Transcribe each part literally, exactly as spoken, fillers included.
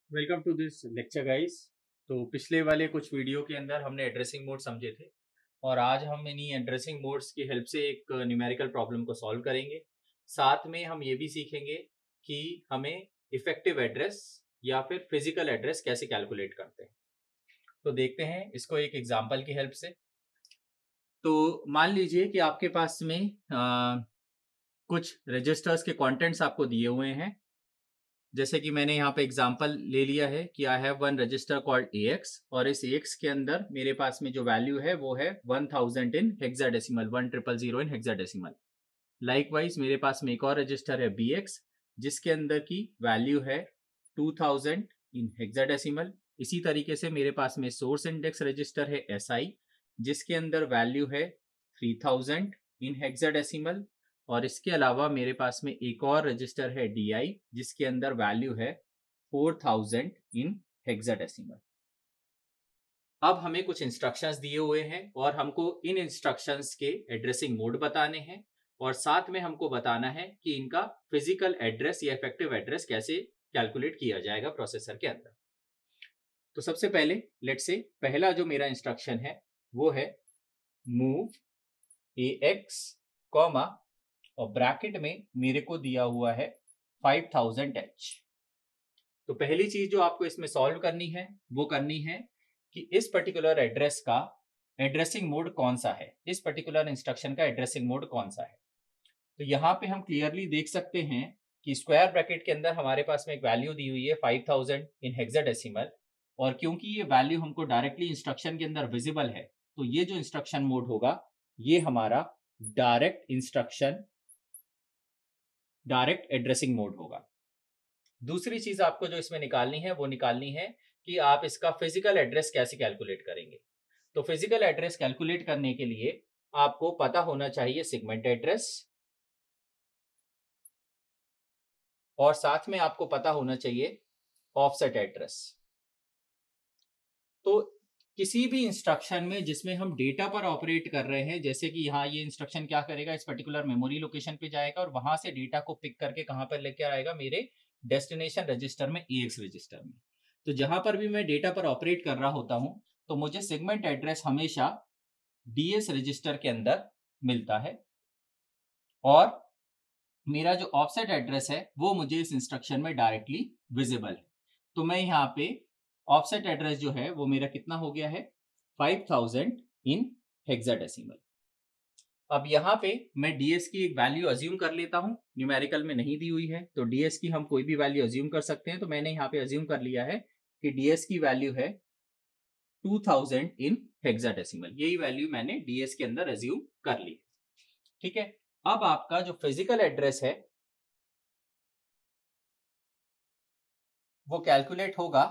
Welcome to this lecture guys. तो पिछले वाले कुछ वीडियो के अंदर हमने एड्रेसिंग मोड समझे थे और आज हम इन्हीं एड्रेसिंग मोड्स की हेल्प से एक न्यूमेरिकल प्रॉब्लम को सॉल्व करेंगे। साथ में हम ये भी सीखेंगे कि हमें इफेक्टिव एड्रेस या फिर फिजिकल एड्रेस कैसे कैलकुलेट करते हैं। तो देखते हैं इसको एक एग्जांपल की हेल्प से। तो मान लीजिए कि आपके पास में आ, कुछ रजिस्टर्स के कंटेंट्स आपको दिए हुए हैं। जैसे कि मैंने यहाँ पे एग्जांपल ले लिया है कि I have one register called A X और इस ए एक्स के अंदर मेरे पास में जो वैल्यू है वो है one thousand in hexadecimal, one triple zero in hexadecimal. Likewise मेरे पास में एक और रजिस्टर है बी एक्स जिसके अंदर की वैल्यू है टू थाउजेंड इन हेक्साडेसिमल। इसी तरीके से मेरे पास में सोर्स इंडेक्स रजिस्टर है एस आई जिसके अंदर वैल्यू है थ्री थाउजेंड इन हेक्साडेसिमल। और इसके अलावा मेरे पास में एक और रजिस्टर है डी आई जिसके अंदर वैल्यू है फोर थाउजेंड इन हेक्साडेसिमल। अब हमें कुछ इंस्ट्रक्शंस दिए हुए हैं और हमको इन इंस्ट्रक्शंस के एड्रेसिंग मोड बताने हैं और साथ में हमको बताना है कि इनका फिजिकल एड्रेस या इफेक्टिव एड्रेस कैसे कैलकुलेट किया जाएगा प्रोसेसर के अंदर। तो सबसे पहले लेट्स से पहला जो मेरा इंस्ट्रक्शन है वो है मूव ए एक्स कॉमा और ब्रैकेट में मेरे को दिया हुआ है फाइव थाउजेंड एच। तो पहली चीज जो आपको इसमें सॉल्व करनी है वो करनी है कि इस पर्टिकुलर एड्रेस का एड्रेसिंग मोड कौन सा है, इस पर्टिकुलर इंस्ट्रक्शन का एड्रेसिंग मोड कौन सा है। तो यहाँ पे हम क्लियरली देख सकते हैं कि स्क्वायर ब्रैकेट के अंदर हमारे पास में एक वैल्यू दी हुई है फाइव थाउजेंड इन हेक्साडेसिमल और क्योंकि ये वैल्यू हमको डायरेक्टली इंस्ट्रक्शन के अंदर विजिबल है तो ये जो इंस्ट्रक्शन मोड होगा ये हमारा direct instruction direct addressing mode होगा। दूसरी चीज आपको जो इसमें निकालनी है वो निकालनी है कि आप इसका फिजिकल एड्रेस कैसे कैलकुलेट करेंगे। तो फिजिकल एड्रेस कैलकुलेट करने के लिए आपको पता होना चाहिए सेगमेंट एड्रेस और साथ में आपको पता होना चाहिए ऑफसेट एड्रेस। तो किसी भी इंस्ट्रक्शन में जिसमें हम डेटा पर ऑपरेट कर रहे हैं, जैसे कि यहाँ ये इंस्ट्रक्शन क्या करेगा, इस पर्टिकुलर मेमोरी लोकेशन पे जाएगा और वहां से डेटा को पिक करके कहां पर लेकर आएगा, मेरे डेस्टिनेशन रजिस्टर में, ई एक्स रजिस्टर में। तो जहां पर भी मैं डेटा पर ऑपरेट कर रहा होता हूं तो मुझे सेगमेंट एड्रेस हमेशा डीएस रजिस्टर के अंदर मिलता है और मेरा जो ऑफसेट एड्रेस है वो मुझे इस इंस्ट्रक्शन में डायरेक्टली विजिबल है। तो मैं यहाँ पे ऑफसेट एड्रेस जो है वो मेरा कितना हो गया है, फाइव थाउजेंड इन हेक्साडेसिमल। अब यहाँ पे मैं डीएस की एक वैल्यू अज्यूम कर लेता हूँ, न्यूमेरिकल में नहीं दी हुई है तो डीएस की हम कोई भी वैल्यू अज्यूम कर सकते हैं। तो मैंने यहाँ पे अज्यूम कर लिया है कि डीएस की वैल्यू है टू थाउजेंड इन हेक्साडेसिमल। यही वैल्यू मैंने डीएस के अंदर अज्यूम कर ली। ठीक है, अब आपका जो फिजिकल एड्रेस है वो कैलकुलेट होगा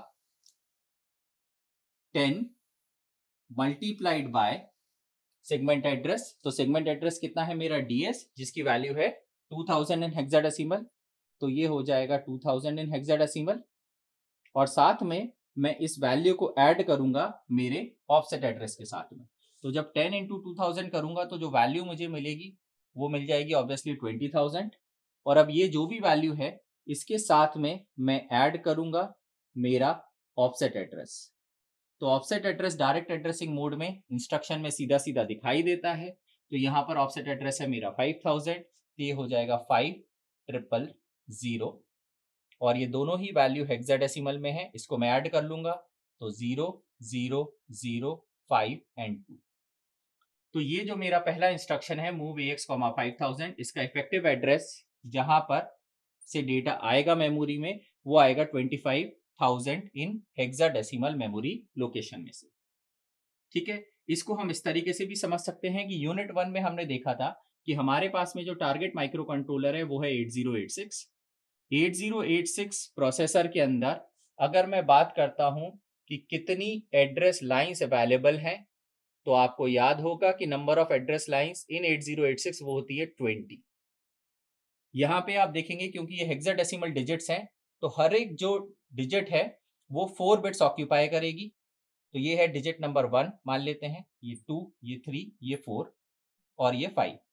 ten multiplied by segment address. तो सेगमेंट एड्रेस कितना है मेरा डीएस जिसकी वैल्यू है टू थाउजेंड इन हेक्साडेसिमल, तो ये हो जाएगा टू थाउजेंड इन हेक्साडेसिमल और साथ में मैं इस वैल्यू को ऐड करूंगा मेरे ऑफसेट एड्रेस के साथ में। तो जब टेन इंटू टू थाउजेंड करूंगा तो जो वैल्यू मुझे मिलेगी वो मिल जाएगी ऑब्वियसली ट्वेंटी थाउजेंड। और अब ये जो भी वैल्यू है इसके साथ में मैं ऐड करूंगा मेरा ऑफसेट एड्रेस। तो offset address direct addressing mode में इंस्ट्रक्शन में सीधा सीधा दिखाई देता है। तो यहाँ पर ऑफसेट एड्रेस है मेरा फाइव थाउजेंड, तो ये हो जाएगा फाइव ट्रिपल जीरो और ये दोनों ही वैल्यू हेक्साडेसिमल में है, इसको मैं ऐड कर लूंगा तो zero zero zero five and two. तो ये जो मेरा पहला इंस्ट्रक्शन है move A X comma five thousand, इसका इफेक्टिव एड्रेस जहां पर से डेटा आएगा मेमोरी में वो आएगा twenty five thousand in hexadecimal memory location में से। ठीक है, इसको हम इस तरीके से भी समझ सकते हैं कि यूनिट वन में हमने देखा था कि हमारे पास में जो टारगेट माइक्रो कंट्रोलर है वो है eight zero eight six. Eight zero eight six processor के अंदर अगर मैं बात करता हूं कि कितनी एड्रेस लाइंस अवेलेबल हैं तो आपको याद होगा कि number of address lines in eight zero eight six वो होती है ट्वेंटी। यहां पे आप देखेंगे क्योंकि ये हेक्साडेसिमल डिजिट्स हैं तो हर एक जो डिजिट है वो फोर बिट्स ऑक्यूपाई करेगी। तो ये है डिजिट नंबर वन मान लेते हैं, ये टू, ये थ्री, ये फोर और ये फाइव।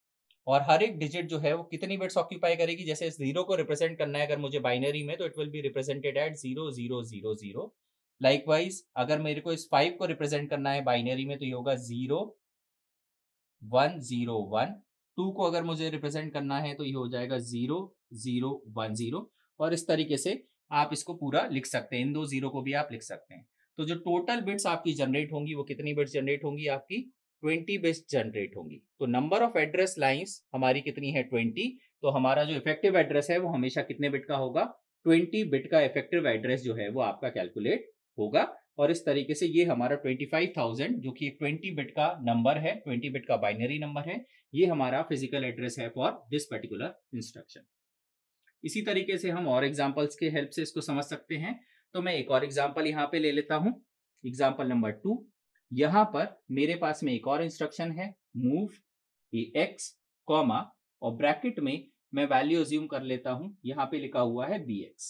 और हर एक डिजिट जो है वो कितनी बिट्स ऑक्यूपाई करेगी। जैसे इस जीरो को रिप्रेजेंट करना है अगर मुझे बाइनरी में, तो it will be represented eight zero zero zero zero. Likewise अगर मेरे को इस फाइव को रिप्रेजेंट करना है बाइनरी में, तो ये होगा zero one zero one. Two को अगर मुझे रिप्रेजेंट करना है तो ये हो जाएगा जीरो जीरो वन जीरो। और इस तरीके से आप इसको पूरा लिख सकते हैं, इन दो जीरो को भी आप लिख सकते हैं। तो जो टोटल बिट्स आपकी जनरेट होंगी वो कितनी बिट्स जनरेट होंगी, आपकी ट्वेंटी बिट्स जनरेट होंगी। तो नंबर ऑफ एड्रेस लाइंस हमारी कितनी है, ट्वेंटी। तो हमारा जो इफेक्टिव एड्रेस है वो हमेशा कितने बिट का होगा, ट्वेंटी बिट का इफेक्टिव एड्रेस जो है वो आपका कैलकुलेट होगा। और इस तरीके से ये हमारा ट्वेंटी फाइव थाउजेंड जो कि एक ट्वेंटी बिट का नंबर है, ट्वेंटी बिट का बाइनरी नंबर है, ये हमारा फिजिकल एड्रेस है फॉर दिस पर्टिकुलर इंस्ट्रक्शन। इसी तरीके से हम और एग्जांपल्स के हेल्प से इसको समझ सकते हैं। तो मैं एक और एग्जांपल यहाँ पे ले लेता हूँ, एग्जांपल नंबर टू। यहाँ पर मेरे पास में एक और इंस्ट्रक्शन है, मूव ए एक्स कॉमा, और ब्रैकेट में मैं वैल्यू अज्यूम कर लेता हूं, यहाँ पे लिखा हुआ है बी एक्स।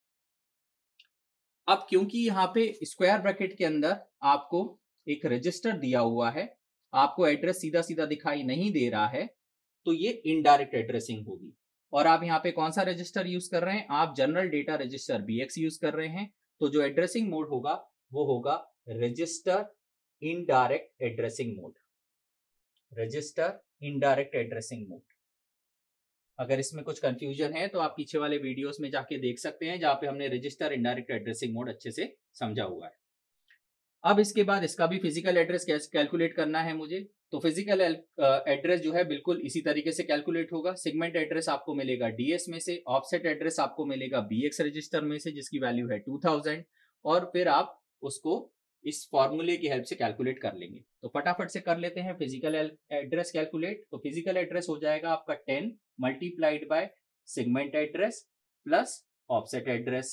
अब क्योंकि यहाँ पे स्क्वायर ब्रैकेट के अंदर आपको एक रजिस्टर दिया हुआ है, आपको एड्रेस सीधा सीधा दिखाई नहीं दे रहा है, तो ये इनडायरेक्ट एड्रेसिंग होगी। और आप यहाँ पे कौन सा रजिस्टर यूज कर रहे हैं, आप general data register B X use कर रहे हैं। तो जो एड्रेसिंग मोड होगा वो होगा register indirect addressing mode, register indirect addressing mode. अगर इसमें कुछ कंफ्यूजन है तो आप पीछे वाले वीडियोस में जाके देख सकते हैं, जहां पे हमने रजिस्टर इनडायरेक्ट एड्रेसिंग मोड अच्छे से समझा हुआ है। अब इसके बाद इसका भी फिजिकल एड्रेस कैसे कैलकुलेट करना है मुझे, तो फिजिकल एड्रेस जो है बिल्कुल इसी तरीके से कैलकुलेट होगा। सेगमेंट एड्रेस आपको मिलेगा डीएस में से, ऑफसेट एड्रेस आपको मिलेगा बीएक्स रजिस्टर में से जिसकी वैल्यू है टू थाउजेंड, और फिर आप उसको इस फॉर्मूले की हेल्प से कैलकुलेट कर लेंगे। तो फटाफट से कर लेते हैं फिजिकल एड्रेस कैलकुलेट। तो फिजिकल एड्रेस हो जाएगा आपका ten multiplied by segment address plus offset address.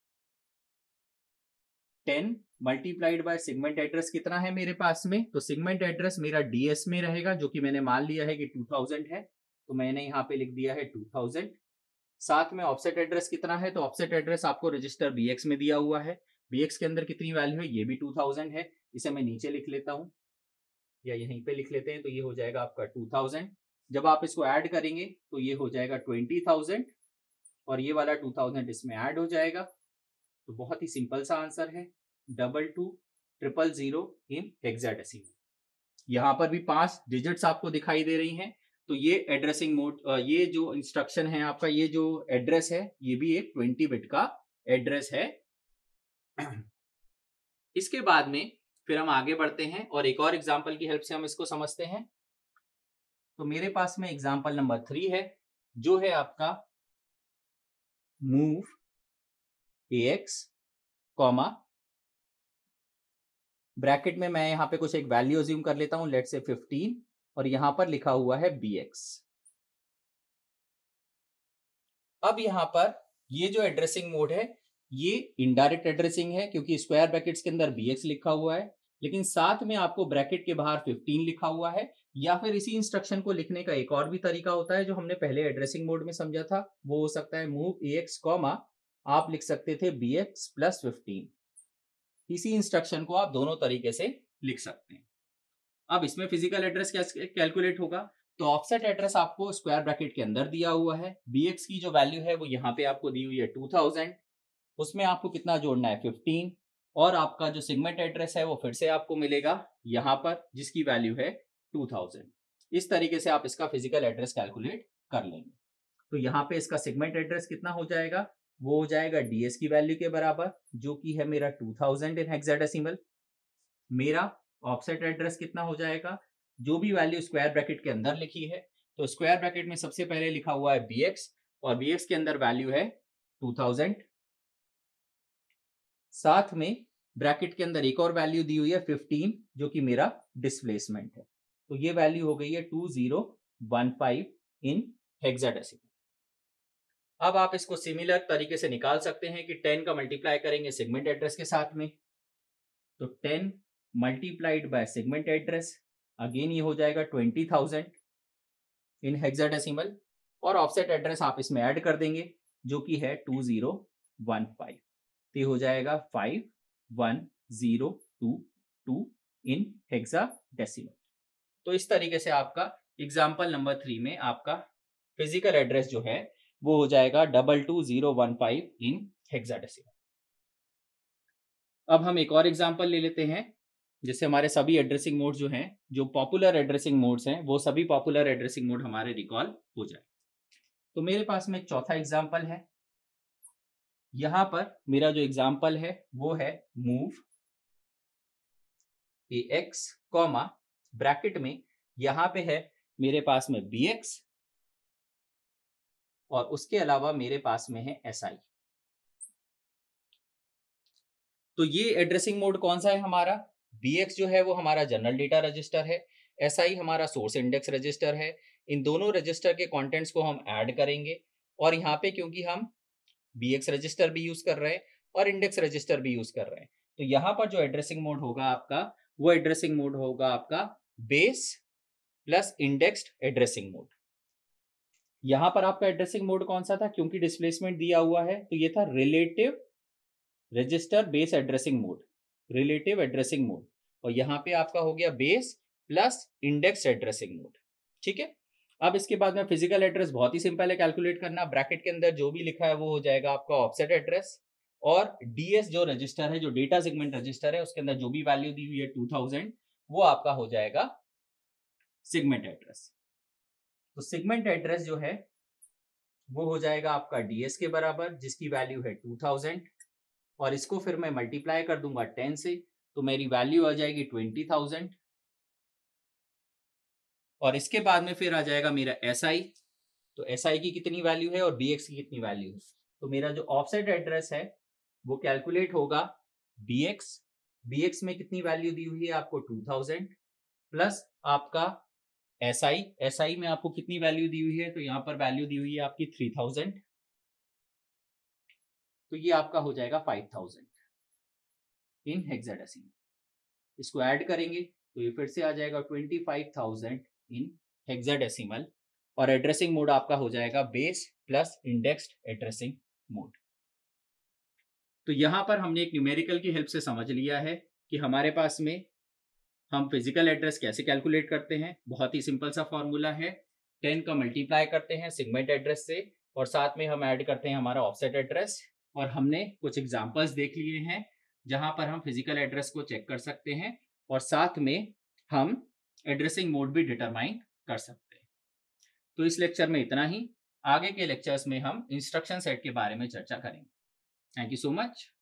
Ten multiplied by segment address कितना है मेरे पास में, तो सेगमेंट एड्रेस मेरा डीएस में रहेगा, जो कि मैंने मान लिया है कि टू थाउजेंड है, तो मैंने यहाँ पे लिख दिया है टू थाउजेंड। साथ में ऑफसेट एड्रेस कितना है, तो ऑफसेट एड्रेस आपको रजिस्टर बीएक्स में दिया हुआ है, बीएक्स के अंदर कितनी वैल्यू है, ये भी टू थाउजेंड है। इसे मैं नीचे लिख लेता हूं या यहीं पे लिख लेते हैं, तो ये हो जाएगा आपका टू थाउजेंड। जब आप इसको ऐड करेंगे तो ये हो जाएगा ट्वेंटी थाउजेंड, और ये वाला टू थाउजेंड इसमें ऐड हो जाएगा। तो बहुत ही सिंपल सा आंसर है, double two triple zero in hexadecimal. यहाँ पर भी पांच डिजिट्स आपको दिखाई दे रही हैं। तो ये एड्रेसिंग मोड, ये जो इंस्ट्रक्शन है आपका, ये जो एड्रेस है, ये भी एक ट्वेंटी बिट का एड्रेस है। इसके बाद में फिर हम आगे बढ़ते हैं और एक और एग्जांपल की हेल्प से हम इसको समझते हैं। तो मेरे पास में एग्जांपल नंबर थ्री है, जो है आपका move A X comma, bracket में मैं यहाँ पे कुछ एक वैल्यू अज्यूम कर लेता हूं, लेट्स से फिफ्टीन, और यहां पर लिखा हुआ है बी एक्स। अब यहां पर ये जो एड्रेसिंग मोड है ये इनडायरेक्ट एड्रेसिंग है, क्योंकि स्क्वायर ब्रैकेट्स के अंदर बीएक्स लिखा हुआ है, लेकिन साथ में आपको ब्रैकेट के बाहर फिफ्टीन लिखा हुआ है। या फिर इसी इंस्ट्रक्शन को लिखने का एक और भी तरीका होता है जो हमने पहले एड्रेसिंग मोड में समझा था, वो हो सकता है मूव ए एक्स कॉमा, आप लिख सकते थे बी एक्स प्लस फिफ्टीन। इसी इंस्ट्रक्शन को आप दोनों तरीके से लिख सकते हैं। अब इसमें फिजिकल एड्रेस कैसे कैलकुलेट होगा, तो ऑफसेट एड्रेस आपको स्क्वायर ब्रैकेट के अंदर दिया हुआ है, बीएक्स की जो वैल्यू है वो यहाँ पे आपको दी हुई है टू थाउजेंड, उसमें आपको कितना जोड़ना है फिफ्टीन, और आपका जो सेगमेंट एड्रेस है वो फिर से आपको मिलेगा यहाँ पर जिसकी वैल्यू है टू थाउजेंड। इस तरीके से आप इसका फिजिकल एड्रेस कैलकुलेट कर लेंगे। तो यहाँ पे इसका सेगमेंट एड्रेस कितना हो जाएगा, वो हो जाएगा डीएस की वैल्यू के बराबर, जो कि है मेरा टू थाउजेंड इन हेक्साडेसिमल। मेरा ऑफसेट एड्रेस कितना हो जाएगा, जो भी वैल्यू स्क्वायर ब्रैकेट के अंदर लिखी है, तो स्क्वायर ब्रैकेट में सबसे पहले लिखा हुआ है बीएक्स, और बीएक्स के अंदर वैल्यू है टू थाउजेंड। साथ में ब्रैकेट के अंदर एक और वैल्यू दी हुई है फिफ्टीन, जो कि मेरा डिस्प्लेसमेंट है। तो ये वैल्यू हो गई है two thousand fifteen in hexadecimal. अब आप इसको सिमिलर तरीके से निकाल सकते हैं कि टेन का मल्टीप्लाई करेंगे सेगमेंट एड्रेस के साथ में, तो ten multiplied by segment address, again ये हो जाएगा ट्वेंटी थाउजेंड इन हेक्साडेसिमल, और ऑफसेट एड्रेस आप इसमें ऐड कर देंगे जो कि है टू थाउजेंड फिफ्टीन, तो ये हो जाएगा five one zero two two in hexadecimal. तो इस तरीके से आपका एग्जाम्पल नंबर थ्री में आपका फिजिकल एड्रेस जो है वो हो जाएगा double two zero one five in hexadecimal. अब हम एक और एग्जाम्पल ले लेते हैं, जिससे हमारे सभी एड्रेसिंग मोड जो हैं, जो पॉपुलर एड्रेसिंग मोड्स हैं, वो सभी पॉपुलर एड्रेसिंग मोड हमारे रिकॉल हो जाए। तो मेरे पास में एक चौथा एग्जाम्पल है। यहां पर मेरा जो एग्जाम्पल है वो है move A X comma bracket में यहां पे है मेरे पास में बी एक्स और उसके अलावा मेरे पास में है एस आई। तो ये एड्रेसिंग मोड कौन सा है हमारा? बी एक्स जो है वो हमारा जनरल डेटा रजिस्टर है, एस आई हमारा सोर्स इंडेक्स रजिस्टर है। इन दोनों रजिस्टर के कंटेंट्स को हम ऐड करेंगे और यहाँ पे क्योंकि हम बी एक्स रजिस्टर भी यूज कर रहे हैं और इंडेक्स रजिस्टर भी यूज कर रहे हैं, तो यहाँ पर जो एड्रेसिंग मोड होगा आपका, वो एड्रेसिंग मोड होगा आपका base plus indexed addressing mode. यहां पर आपका एड्रेसिंग मोड कौन सा था? क्योंकि डिस्प्लेसमेंट दिया हुआ है तो ये था relative register base addressing mode, relative addressing mode. और यहाँ पे आपका हो गया base plus index addressing mode. ठीक है, अब इसके बाद में फिजिकल एड्रेस बहुत ही सिंपल है कैलकुलेट करना। ब्रैकेट के अंदर जो भी लिखा है वो हो जाएगा आपका ऑफसेट एड्रेस, और डीएस जो रजिस्टर है, जो डेटा सेगमेंट रजिस्टर है, उसके अंदर जो भी वैल्यू दी हुई है टू थाउजेंड, वो आपका हो जाएगा सेगमेंट एड्रेस। तो सेगमेंट एड्रेस जो है वो हो जाएगा आपका डीएस के बराबर, जिसकी वैल्यू है टू थाउजेंड, और इसको फिर मैं मल्टीप्लाई कर दूंगा टेन से, तो मेरी वैल्यू आ जाएगी ट्वेंटी थाउजेंड। और इसके बाद में फिर आ जाएगा मेरा एस आई, तो एस आई की कितनी वैल्यू है और बी एक्स की कितनी वैल्यू है। तो मेरा जो ऑफसेट एड्रेस है वो कैलकुलेट होगा बी एक्स, बी एक्स में कितनी वैल्यू दी हुई है आपको टू थाउजेंड, प्लस आपका एस आई, एस आई में आपको कितनी वैल्यू दी हुई है, तो यहाँ पर वैल्यू दी हुई है आपकी थ्री थाउजेंड, तो ये आपका हो जाएगा फाइव थाउजेंड इन हेक्साडेसिमल। इसको ऐड करेंगे तो ये फिर से आ जाएगा twenty five thousand in hexadecimal, और एड्रेसिंग मोड आपका हो जाएगा base plus indexed addressing mode. तो यहां पर हमने एक न्यूमेरिकल की हेल्प से समझ लिया है कि हमारे पास में हम फिजिकल एड्रेस कैसे कैलकुलेट करते हैं। बहुत ही सिंपल सा फॉर्मूला है, टेन का मल्टीप्लाई करते हैं सेगमेंट एड्रेस से, और साथ में हम ऐड करते हैं हमारा ऑफसेट एड्रेस। और हमने कुछ एग्जांपल्स देख लिए हैं जहां पर हम फिजिकल एड्रेस को चेक कर सकते हैं, और साथ में हम एड्रेसिंग मोड भी डिटरमाइन कर सकते हैं। तो इस लेक्चर में इतना ही। आगे के लेक्चर्स में हम इंस्ट्रक्शन सेट के बारे में चर्चा करेंगे। Thank you so much.